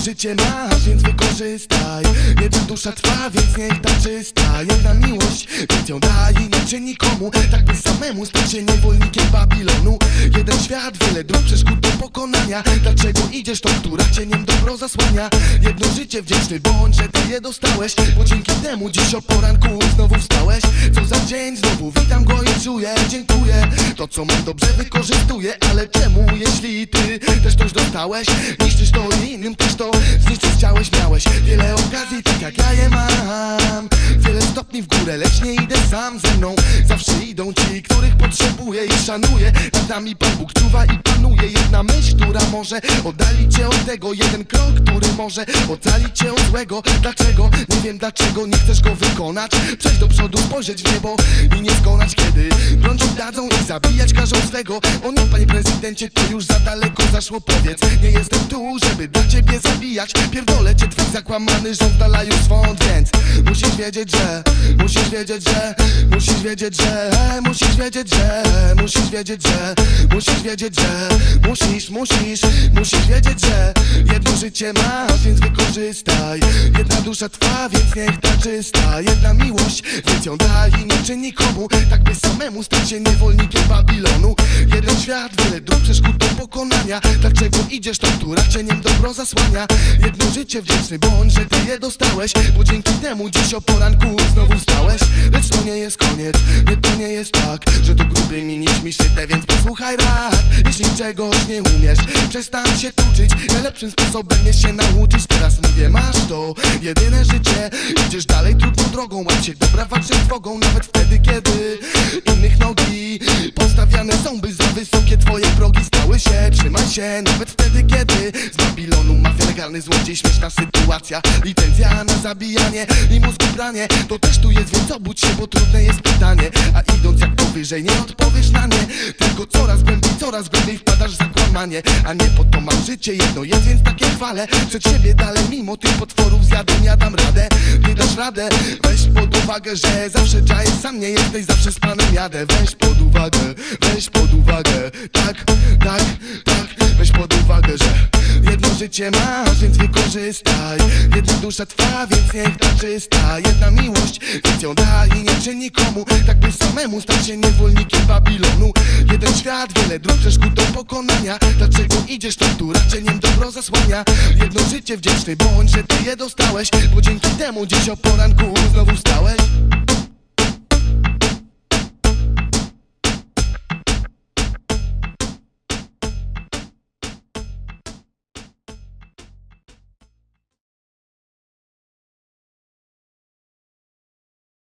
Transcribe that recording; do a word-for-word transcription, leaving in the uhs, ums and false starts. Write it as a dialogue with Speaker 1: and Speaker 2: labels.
Speaker 1: życie masz, więc wykorzystaj. Jedna dusza trwa, więc niech ta czysta. Jedna miłość, więc ją daj i nie czyń nikomu, tak by samemu stać się niewolnikiem Babilonu. Jeden świat, wiele dróg, przeszkód do pokonania. Dlaczego idziesz tą, która cieniem dobro zasłania? Jedno życie, wdzięczny bądź, że ty je dostałeś, bo dzięki temu dziś o poranku znowu wstałeś. Co za dzień, znowu witam go i czuję, dziękuję. To co mam dobrze wykorzystuję, ale czemu, jeśli ty też coś dostałeś? Niszczysz to i innym też to zniszczyć chciałeś. Miałeś wiele okazji, tak jak ja je mam. Wiele stopni w górę, lecz nie idę sam. Ze mną zawsze idą ci, których potrzebuję i szanuję. Nad nami Pan Bóg czuwa i panuje. Jedna myśl, która może oddalić cię od tego. Jeden krok, który może ocalić cię od złego. Dlaczego? Nie wiem dlaczego nie chcesz go wykonać. Przejść do przodu, spojrzeć w niebo i nie skonać, kiedy broń dadzą i zabijać każą swego. O nie, panie prezydencie, to już za daleko zaszło. Powiedz, nie jestem tu, żeby dla ciebie zabijać. Pierdolę cię, twój zakłamany rząd dala już swąd. Więc musisz wiedzieć, że Musisz wiedzieć, że Musisz wiedzieć, że Musisz wiedzieć, że Musisz wiedzieć, że Musisz wiedzieć, że Musisz, musisz, musisz wiedzieć, że jedno życie masz, więc wykorzystaj. Jedna dusza trwa, więc niech ta czysta. Jedna miłość, więc ją daj i nie czyń nikomu, tak by samemu stać się niewolnikiem Babilonu. Jeden świat, wiele dróg, przeszkód do pokonania. Dlaczego idziesz tą, która cieniem dobro zasłania? Jedno życie, wdzięczny bądź, że ty je dostałeś, bo dzięki temu dziś o poranku znowu wstałeś. Lecz to nie jest koniec, nie, to nie jest tak, że to grubiej mi niż mi szyte, więc posłuchaj rad. Jeśli czegoś nie umiesz, przestań się tuczyć. Najlepszym sposobem jest się nauczyć. Teraz mówię, masz to jedyne życie. Idziesz dalej trudną drogą, łap się dobra, walcz z drogą. Nawet wtedy, kiedy innych nogi postawiane są, by za wysokie twoje progi stały się. Trzymaj się, nawet wtedy, kiedy z Babilonu mafia, legalny złodziej, śmieszna sytuacja. Licencja na zabijanie i mózgu branie. To też tu jest, więc obudź się, bo trudne jest pytanie. A idąc jak powyżej, nie odpowiesz na nie, tylko coraz głębiej, coraz głębiej wpadasz w zakłamanie. A nie po to mam życie, jedno jest, więc takie chwalę. Przed siebie dalej, mimo tych potworów zjadłem, ja dam radę. Ty dasz radę, weź pod uwagę, że zawsze czaję, sam nie jesteś, zawsze z Panem jadę. Weź pod uwagę, weź pod uwagę, tak, tak, tak. Weź pod uwagę, że jedno życie masz, więc wykorzystaj. Jedna dusza trwa, więc niech ta czysta. Jedna miłość, więc ją daj i nie czyń nikomu, tak by samemu stać się niewolnikiem Babilonu. Jeden świat, wiele dróg, przeszkód do pokonania. Dlaczego idziesz tą, która cieniem dobro zasłania? Jedno życie, wdzięczny bądź, że ty je dostałeś, bo dzięki temu dziś o poranku znowu wstałeś.